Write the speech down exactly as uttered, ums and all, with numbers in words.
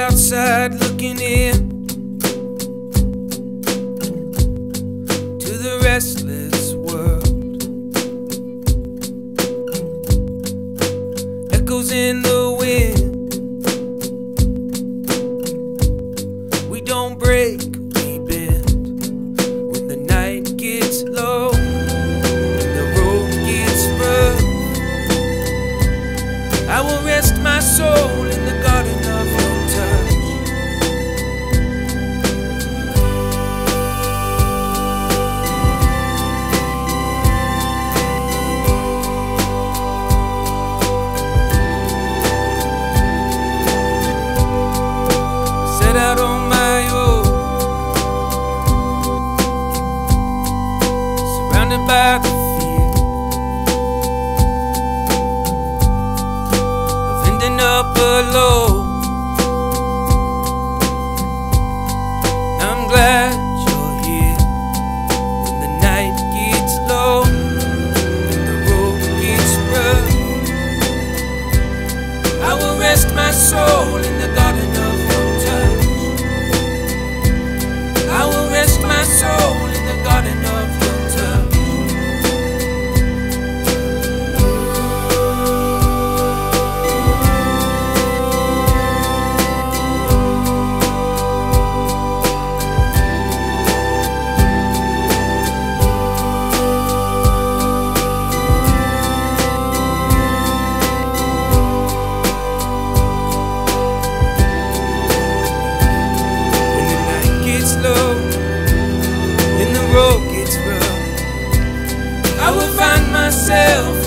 outside looking in to the restless world. Echoes in the wind. We don't break, we bend. When the night gets low and the road gets rough, I will rest my soul in the garden of your touch. Set out on my own, surrounded by the fear of ending up alone. I'm glad you're here when the night gets low and the road gets rough. I will rest my soul in the garden of your touch. I will rest my soul in the garden of your touch. Low and the road gets rough, I will find myself